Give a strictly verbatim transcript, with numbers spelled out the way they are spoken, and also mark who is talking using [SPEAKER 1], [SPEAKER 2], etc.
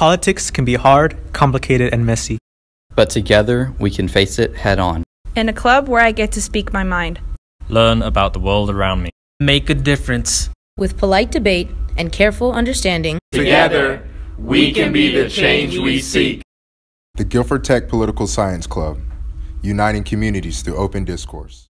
[SPEAKER 1] Politics can be hard, complicated, and messy.
[SPEAKER 2] But together, we can face it head on.
[SPEAKER 3] In a club where I get to speak my mind.
[SPEAKER 4] Learn about the world around me.
[SPEAKER 5] Make a difference.
[SPEAKER 6] With polite debate and careful understanding,
[SPEAKER 7] together, we can be the change we seek.
[SPEAKER 8] The Guilford Tech Political Science Club, uniting communities through open discourse.